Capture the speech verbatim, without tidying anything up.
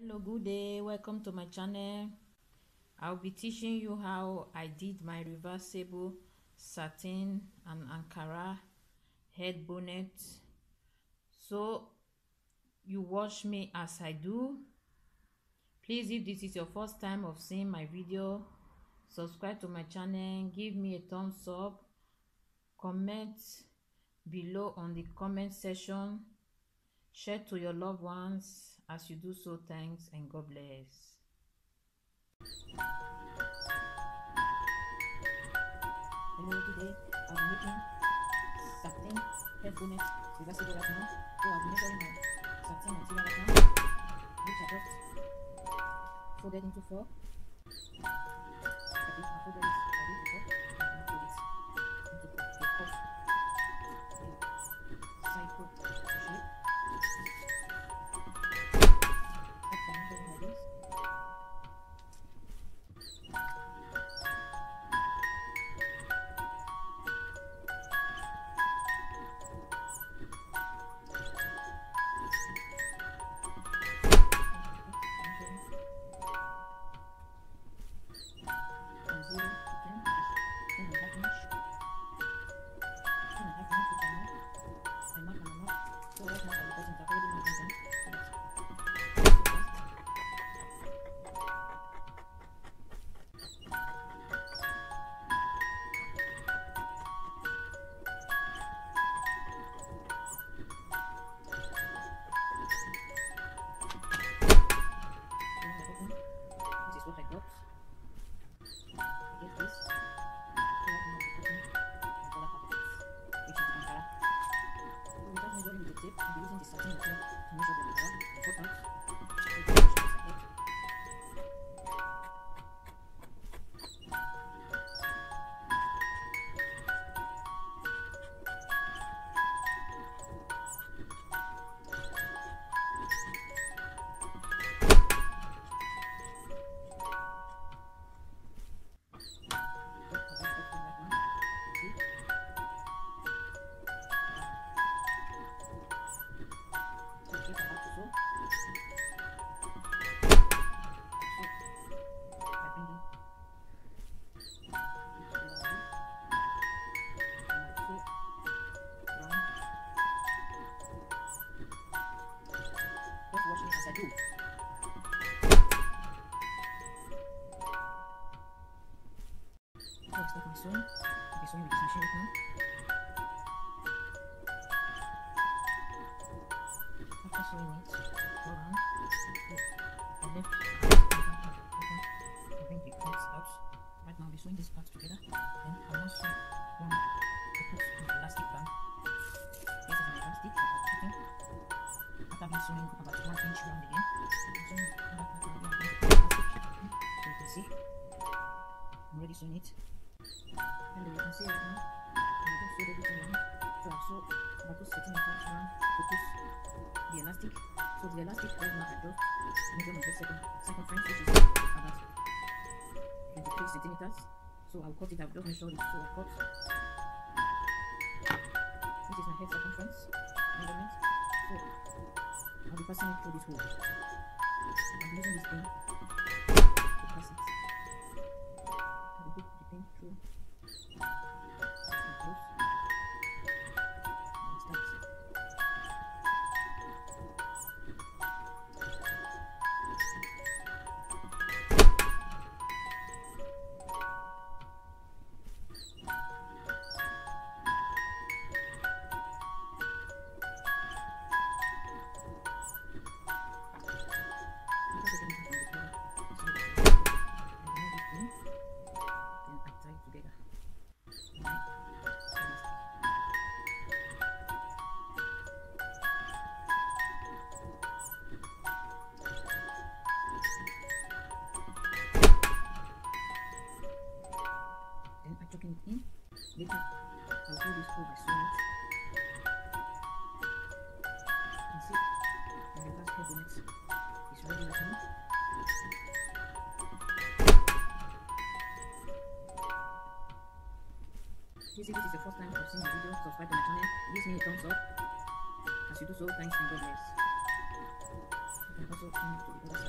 Hello, good day, welcome to my channel. I'll be teaching you how I did my reversible satin and Ankara head bonnet. So you watch me as I do. Please, if this is your first time of seeing my video, subscribe to my channel, give me a thumbs up, comment below on the comment section, share to your loved ones. As you do so, thanks and God bless. Hello, today I'll be making satin head bonnet reversible right now. So I'll be measuring my satin material right now, which I just folded into four. Okay, I folded it I did before, and I fold it into the cup, the cycle shape. After measuring like this, from zero to ten is ten and a half inch. ten and a half inch, which I know. I mark and I mark. So right now I'll be cutting it. I've already marked them. So that's so fast. So when I open, this is what I got. I get this. So right now I'll be cutting the other half of it, which is the Ankara. So without measuring with the tape, I'll be using the satin material to measure the Ankara and cut out the dimensions I got. So I've just cut them right now. You see? So if I have to sew, so by bringing it together like this, and I sew round. Just watch me as I do. So I start my sewing. I'll be sewing with this machine right now. After sewing it, go around, I left I bring the ends out. Right now I'll be sewing these parts together. Then I will sew one to put the elastic band. This is my elastic that I'll be putting. After being sewing about one inch round again, I'm sewing the other part again. I'm going to put the elastic. So you can see I'm already sewing it. And you can see right now, I just sewed everything around. So I've sewed about two centimeters round to put the elastic. So the elastic right now I just measure my second circumference, which is about twenty-three centimeters. So I'll cut it. I've just measured it. So I cut. This is my head circumference measurement. So I'll be passing it through this hole. I'll be using this pin to pass it. I'll put the pin through. Close. And start. After taking it from the cover, so that I remove this pin, then I tie it together. My elastic. Then I tuck it in. Later, I'll do this hole by sewing it. You can see the reverse head bonnet is ready right now. Please, if this is the first time you've seen my video, subscribe to my channel, give me a thumbs up. As you do so, thanks and God bless. You can also turn it to the other side.